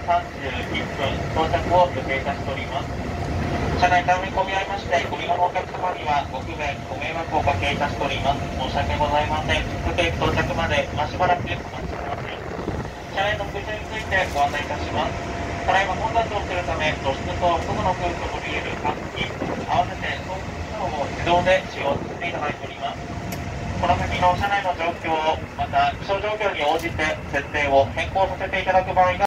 31分到着を予定いたしております。車内単に混み合いまして、ご利用のお客様にはご不便、ご迷惑をおかけいたしております。申し訳ございません。各駅到着まで今しばらくお待ちください。車内の空調についてご案内いたします。ただいま混雑をするため、露出と外の空気を取り入れる換気、合わせて送風機能を自動で使用させていただいております。この先の車内の状況、また気象状況に応じて設定を変更させていただく場合が